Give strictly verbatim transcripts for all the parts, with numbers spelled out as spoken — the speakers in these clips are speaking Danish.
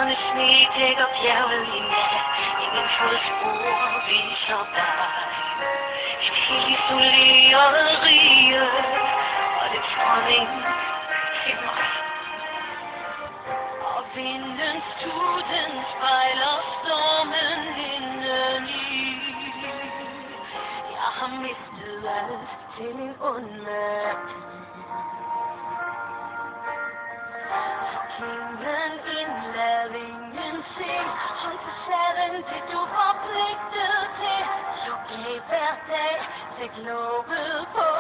Kunne sne dækker bjergelinjer. Ingen fodspor viser vej. Et helt isoleret rige, og det dronning til mig. Og vindens tuden spejler stormen indeni. Jeg har mistet alt til en ond mand. Himlen indlad ingenting. Hold facaden, det du forpligtet til. Du gav hver dag, det globet på.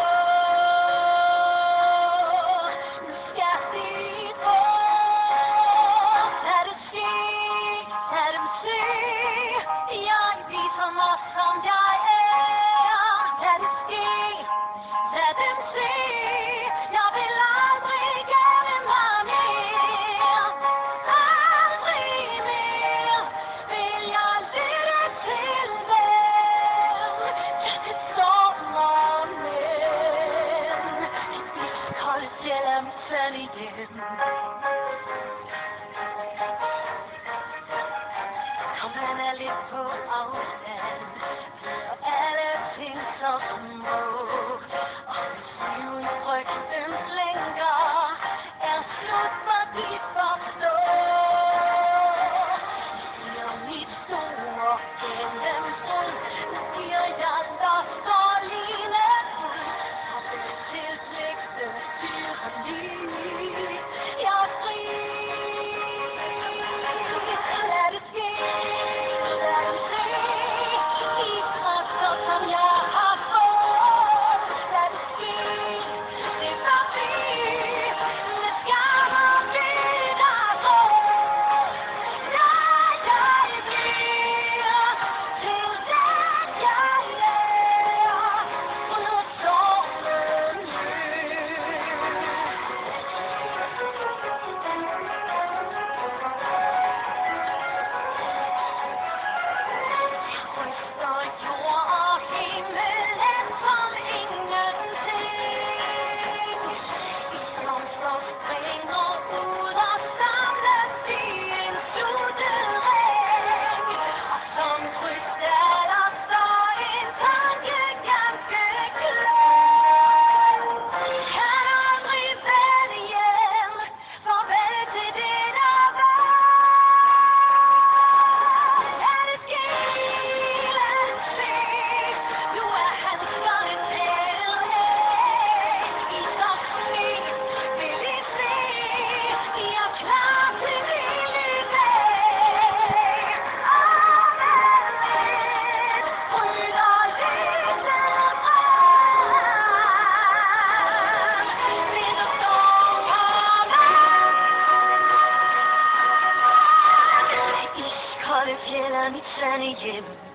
Nu skal jeg sige på. Lad det ske, lad dem se. Jeg viser mig, som jeg er. Lad det ske, lad dem se. Jeg vil aldrig gemme mig mere. Aldrig mere vil jeg lytte til dem. Ja, det stormer men det iskolde fjeld er mit sande hjem. Kom, han er lidt på afstand. Og alle ting så små. Og liv i frygten blinker. Er slut, for de forstår. Siger mit store gennembrud. Nu giver jeg lost og linefuld. Og det tilflægte tyranni. Jeg er fri. Lad det ske. Lad dem se. De kræfter, som jeg har fået. Lad det ske. Det er forbi. Det skammer mit råd. Jeg, jeg bliver til den, jeg er. Bryder stormen løs. Ryster jord og himmel som ingenting. I blomster springer ud og samles i en sluttet ring. Og som krystaller står en tanke ganske klar. Kan aldrig vende hjem. Farvel til det, der var. Lad det ske, lad det se. Nu er han skåret til. I så fri vil I se. I er klar til lille dag. Og med lidt bryder lyset frem. Vinterstorm kommer. Det iskolde fjeld er mit sande hjem.